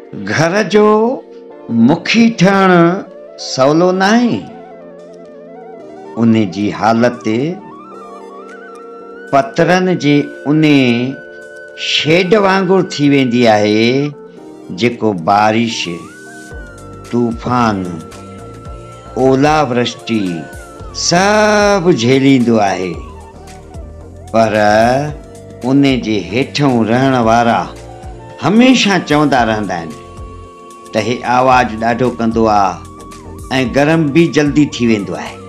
घर जो मुखी ठहणु सवलो नाहे। उन जी हालति पतरनि जे उन शेड वांगुरु थी वेंदी आहे जेको बारिश, तूफ़ान, ओलावृष्टि सभु झेलींदो आहे। पर उन जे हेठों रहण वारा हमेशा चवंदा रहंदा आहिनि त हे आवाज़ ॾाढो कंदो आहे ऐं गरम बि जल्दी थी वेंदो आहे।